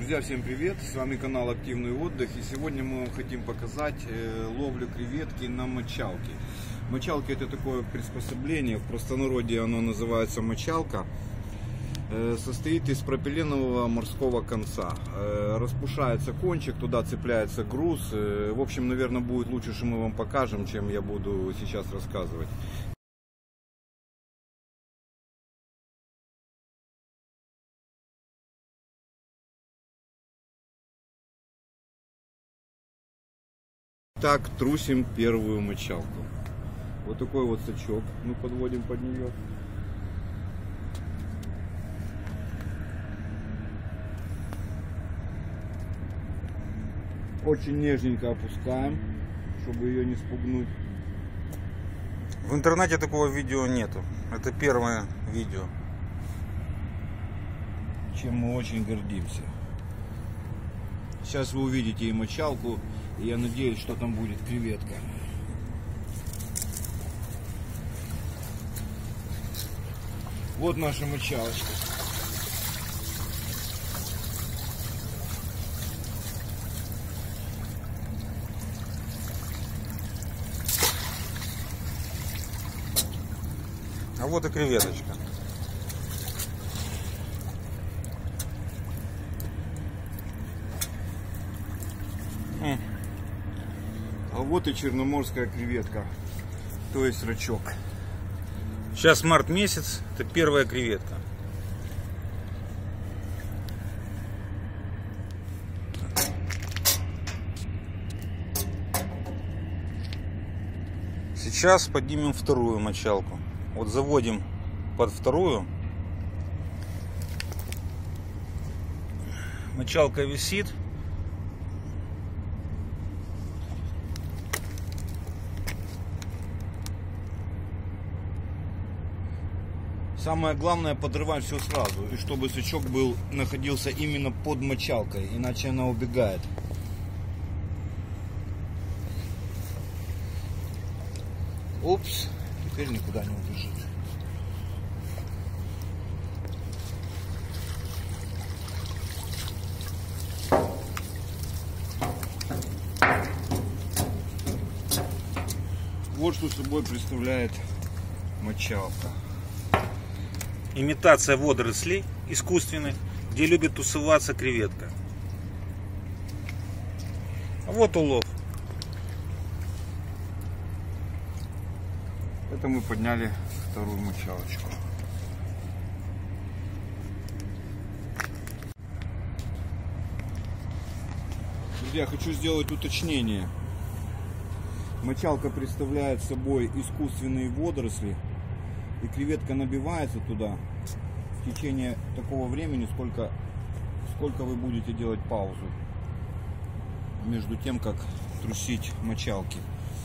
Друзья, всем привет! С вами канал Активный отдых, и сегодня мы вам хотим показать ловлю креветки на мочалке. Мочалки — это такое приспособление, в простонародье оно называется мочалка. Состоит из пропиленового морского конца. Распушается кончик, туда цепляется груз. В общем, наверное, будет лучше, что мы вам покажем, чем я буду сейчас рассказывать. Так, трусим первую мочалку. Вот такой вот сачок мы подводим под нее. Очень нежненько опускаем, чтобы ее не спугнуть. В интернете такого видео нету. Это первое видео, Чем мы очень гордимся. Сейчас вы увидите и мочалку, и я надеюсь, что там будет креветка. Вот наша мочалочка. а вот и креветочка. А вот и черноморская креветка, то есть рачок. Сейчас март месяц, это первая креветка. Сейчас поднимем вторую мочалку. Вот заводим под вторую. Мочалка висит. Самое главное — подрывать все сразу, и чтобы сачок находился именно под мочалкой, иначе она убегает. Упс, теперь никуда не убежит. Вот что собой представляет мочалка. Имитация водорослей искусственных, где любит тусоваться креветка. А вот улов. Это мы подняли вторую мочалочку. Друзья, хочу сделать уточнение. Мочалка представляет собой искусственные водоросли, и креветка набивается туда в течение такого времени, сколько вы будете делать паузу между тем, как трусить мочалки.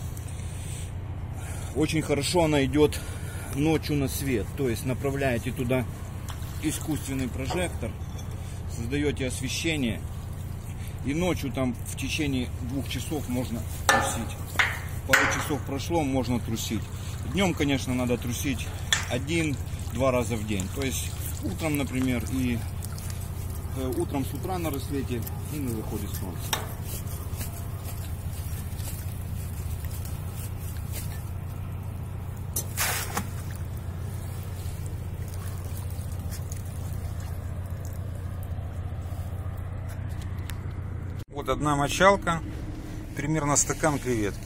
Очень хорошо она идет ночью на свет, то есть направляете туда искусственный прожектор, создаете освещение, и ночью там в течение 2 часов можно трусить. Пару часов прошло, можно трусить. Днем, конечно, надо трусить 1-2 раза в день. То есть утром, например, и утром с утра на рассвете и на заходе солнца. Вот одна мочалка, примерно стакан креветки.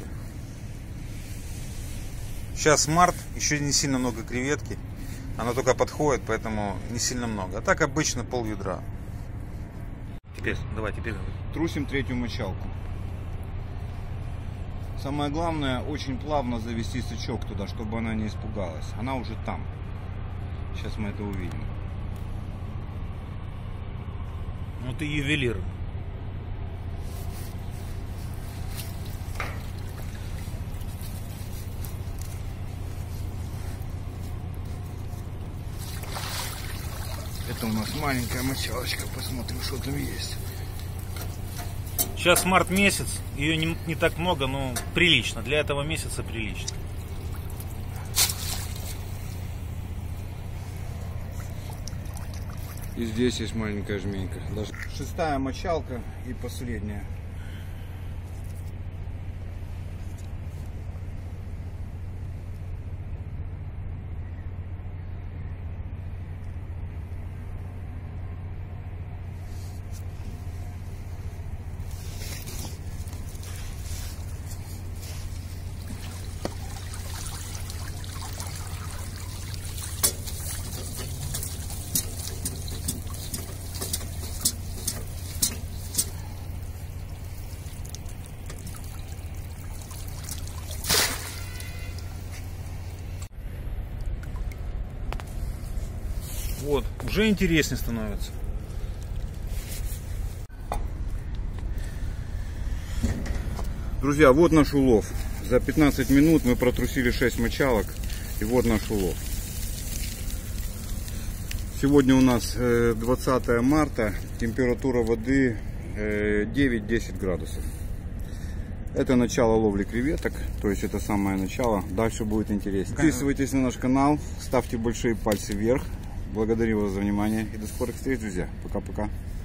Сейчас март, еще не сильно много креветки. Она только подходит, поэтому не сильно много. А так обычно пол-ведра. Теперь. Трусим третью мочалку. Самое главное, очень плавно завести сачок туда, чтобы она не испугалась. Она уже там. Сейчас мы это увидим. Ну ты ювелир. Это у нас маленькая мочалочка, посмотрим, что там есть. Сейчас март месяц, ее не так много, но прилично. Для этого месяца прилично. И здесь есть маленькая жменька. Даже 6-я мочалка и последняя. Вот, уже интереснее становится. Друзья, вот наш улов. За 15 минут мы протрусили 6 мочалок. И вот наш улов. Сегодня у нас 20 марта. Температура воды 9-10 градусов. Это начало ловли креветок. То есть это самое начало. Дальше будет интереснее. Подписывайтесь на наш канал. Ставьте большие пальцы вверх. Благодарю вас за внимание и до скорых встреч, друзья. Пока-пока.